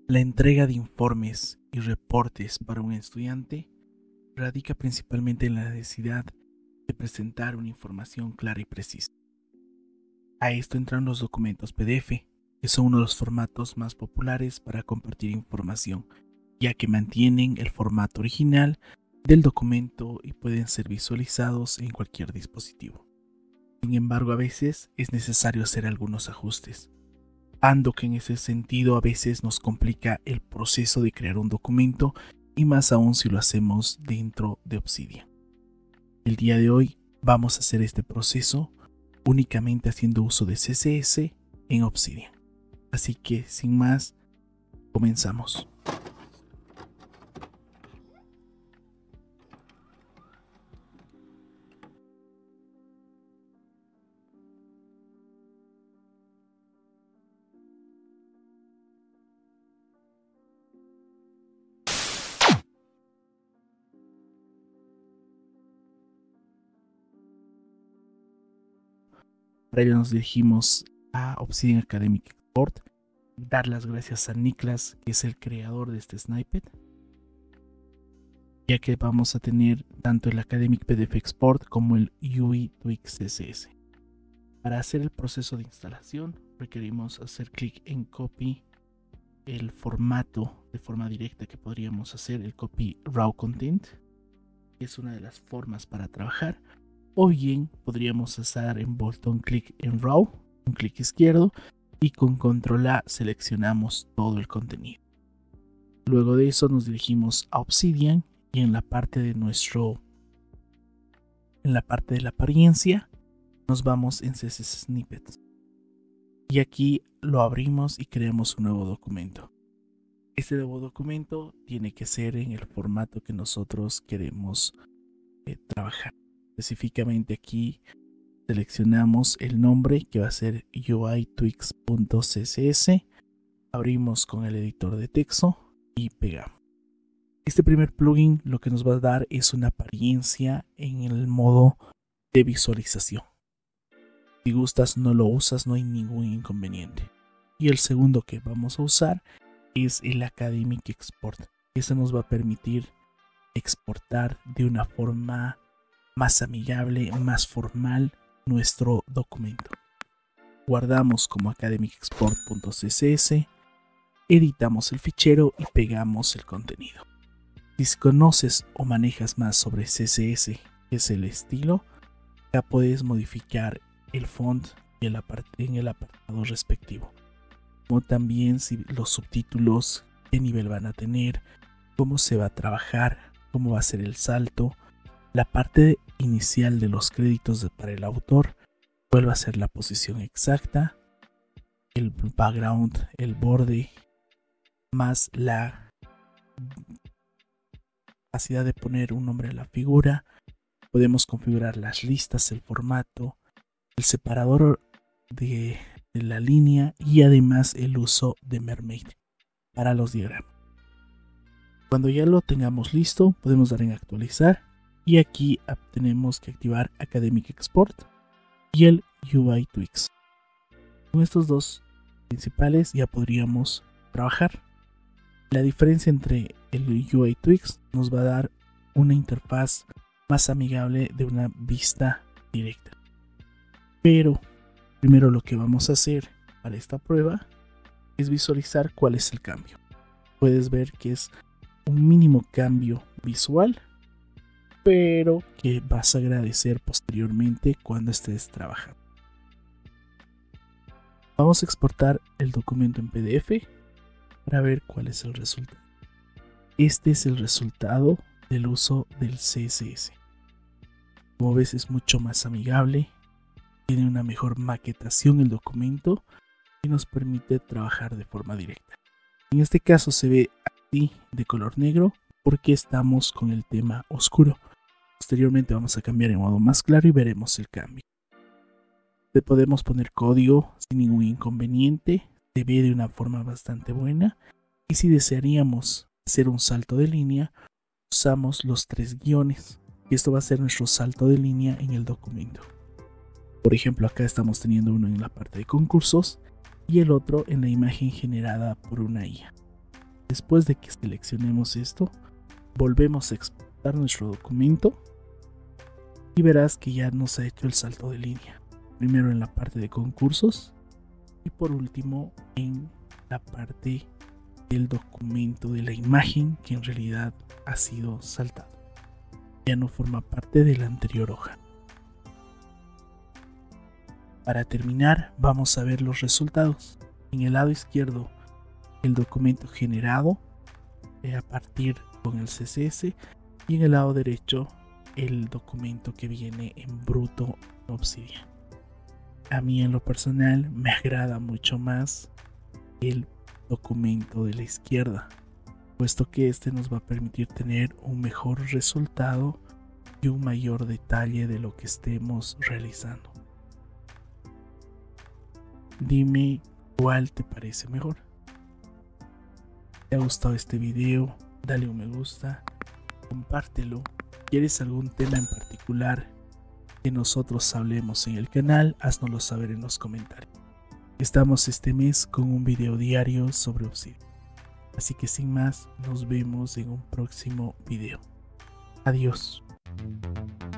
La entrega de informes y reportes para un estudiante radica principalmente en la necesidad de presentar una información clara y precisa. A esto entran los documentos PDF, que son uno de los formatos más populares para compartir información, ya que mantienen el formato original del documento y pueden ser visualizados en cualquier dispositivo. Sin embargo, a veces es necesario hacer algunos ajustes, que en ese sentido a veces nos complica el proceso de crear un documento y más aún si lo hacemos dentro de Obsidian. El día de hoy vamos a hacer este proceso únicamente haciendo uso de CSS en Obsidian. Así que sin más, comenzamos. Para ello nos dirigimos a Obsidian Academic Export, dar las gracias a Niklas, que es el creador de este snippet, ya que vamos a tener tanto el Academic PDF Export como el UI Twix CSS. Para hacer el proceso de instalación requerimos hacer clic en copy el formato de forma directa que podríamos hacer, el copy raw content, que es una de las formas para trabajar. O bien podríamos hacer en botón clic en Raw, un clic izquierdo y con Control A seleccionamos todo el contenido. Luego de eso nos dirigimos a Obsidian y en la parte de la apariencia nos vamos en CSS Snippets. Y aquí lo abrimos y creamos un nuevo documento. Este nuevo documento tiene que ser en el formato que nosotros queremos trabajar. Específicamente aquí seleccionamos el nombre que va a ser uitwix.css, abrimos con el editor de texto y pegamos. Este primer plugin lo que nos va a dar es una apariencia en el modo de visualización. Si gustas no lo usas, no hay ningún inconveniente. Y el segundo que vamos a usar es el Academic Export. Este nos va a permitir exportar de una forma más amigable, más formal nuestro documento. Guardamos como academicexport.css, editamos el fichero y pegamos el contenido. Si conoces o manejas más sobre CSS, que es el estilo, ya puedes modificar el font en el apartado respectivo. Como también si los subtítulos, qué nivel van a tener, cómo se va a trabajar, cómo va a ser el salto, la parte inicial de los créditos para el autor, cuál va a ser la posición exacta, el background, el borde, más la capacidad de poner un nombre a la figura. Podemos configurar las listas, el formato, el separador de la línea y además el uso de Mermaid para los diagramas. Cuando ya lo tengamos listo, podemos dar en actualizar. Y aquí tenemos que activar Academic Export y el UI Twix. Con estos dos principales ya podríamos trabajar. La diferencia entre el UI Twix nos va a dar una interfaz más amigable de una vista directa. Pero primero lo que vamos a hacer para esta prueba es visualizar cuál es el cambio. Puedes ver que es un mínimo cambio visual, pero que vas a agradecer posteriormente cuando estés trabajando. Vamos a exportar el documento en PDF para ver cuál es el resultado. Este es el resultado del uso del CSS. Como ves, es mucho más amigable, tiene una mejor maquetación el documento y nos permite trabajar de forma directa. En este caso se ve así de color negro porque estamos con el tema oscuro. Posteriormente vamos a cambiar en modo más claro y veremos el cambio. Le podemos poner código sin ningún inconveniente, se ve de una forma bastante buena. Y si desearíamos hacer un salto de línea, usamos los 3 guiones. Y esto va a ser nuestro salto de línea en el documento. Por ejemplo, acá estamos teniendo uno en la parte de concursos y el otro en la imagen generada por una IA. Después de que seleccionemos esto, volvemos a exportar nuestro documento y verás que ya nos ha hecho el salto de línea. Primero en la parte de concursos y por último en la parte del documento de la imagen que en realidad ha sido saltado. Ya no forma parte de la anterior hoja. Para terminar, vamos a ver los resultados. En el lado izquierdo, el documento generado a partir con el CSS y en el lado derecho, el documento que viene en bruto Obsidian. A mí en lo personal me agrada mucho más el documento de la izquierda, puesto que este nos va a permitir tener un mejor resultado y un mayor detalle de lo que estemos realizando. Dime cuál te parece mejor. ¿Te ha gustado este video? Dale un me gusta, compártelo. ¿Quieres algún tema en particular que nosotros hablemos en el canal? Háznoslo saber en los comentarios. Estamos este mes con un video diario sobre Obsidian. Así que sin más, nos vemos en un próximo video. Adiós.